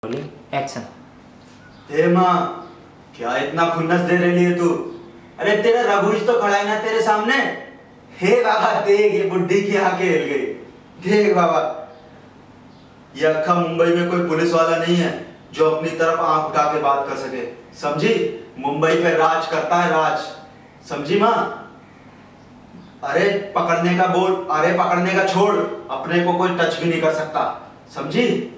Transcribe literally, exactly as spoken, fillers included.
Action. हे माँ, क्या इतना खुन्नस दे रही है तू? अरे तेरा रघुज तो खड़ा है ना तेरे सामने। हे बाबा देख, ये बुड्ढी की आंखें हिल गई। देख बाबा, ये अक्खा मुंबई में कोई पुलिस वाला नहीं है जो अपनी तरफ आंख उठा के बात कर सके, समझी? मुंबई पे राज करता है राज, समझी माँ? अरे पकड़ने का बोल, अरे पकड़ने का छोड़, अपने को कोई टच भी नहीं कर सकता, समझी?